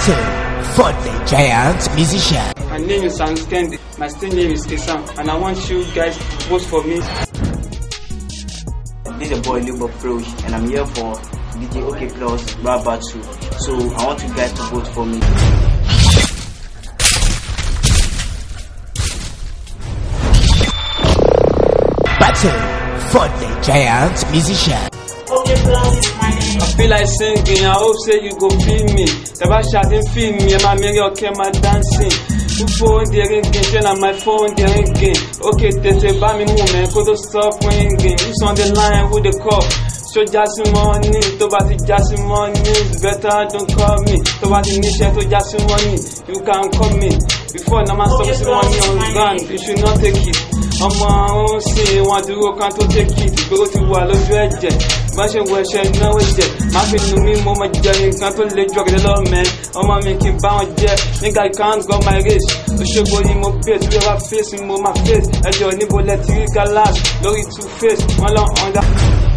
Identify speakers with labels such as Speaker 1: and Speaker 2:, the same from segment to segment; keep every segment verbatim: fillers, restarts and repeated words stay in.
Speaker 1: Battle for the giant musician.
Speaker 2: My name is Kendi. My stage name is Isam, and I want you guys to vote for me.
Speaker 3: This is your boy OkayPluz, and I'm here for D J OkayPluz rap battle. So I want you guys to vote for me.
Speaker 1: Battle for the giant musician.
Speaker 4: OkayPluz is my name.
Speaker 2: I feel like singing, I hope say you go feel me. Never shouting, feel me, and my mirror okay, my dancing. Who phone the ringing, turn on my phone the ringing. Okay, they say buy me woman, go to stop ringing. Who's on the line with the call? So just money, to buy the just money. Better don't call me. To buy the nation to just money. You can call me. Before no man stop money on ground, you should not take it. I'm my own sin, want to go can't take it. Go to wall of dredge. Mashe weshe na weje. Mafi numi mo ma jani can't let drug the law man. I'm a making bound jet. Nigga I can't go my race. The sugar in my face, we have face in my face. As your nibble let you last. Glory to face, my long on the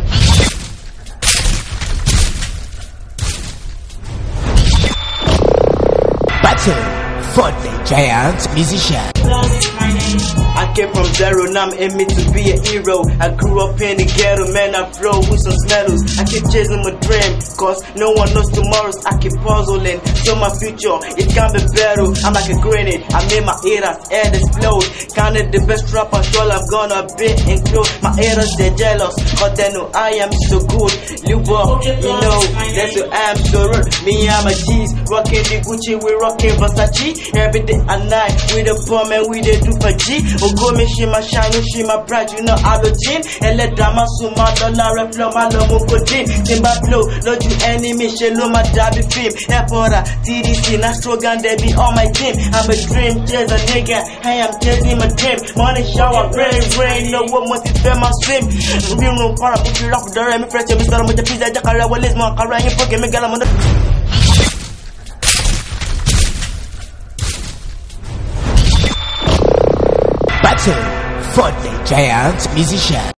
Speaker 1: Battle for the giant musician.
Speaker 3: I came from zero, now I'm aiming to be a hero. I grew up in the ghetto, man, I flow with some medals. I keep chasing my dream, cause no one knows tomorrow. I keep puzzling, so my future, it can be better. I'm like a grenade, I made my haters head explode. Counted the best rapper, sure I'm gonna be included. My haters, they're jealous, but they know I am so good. Live up, you know, that's who I am so rude. Me and my G's, rocking the Gucci, we rocking Versace. Every day and night, we the poor man, we the do for G. Go me she my shine, she my bright, you know I do gin. And let drama so my dollar reflow my lomo go gin. Timba blow, lodge you enemy, she lo my dabby film. Airpora, T D C, na slogan, they be on my team. I'm a dream chaser nigga, I am chasing my dream. Money shower, rain, rain, no one must be my swim. We no para, put you rock the remy, fresh, Mister Mucha Pizza, Jacara, well, is my car, you forget me, Galamon.
Speaker 1: Battle for the giant musician.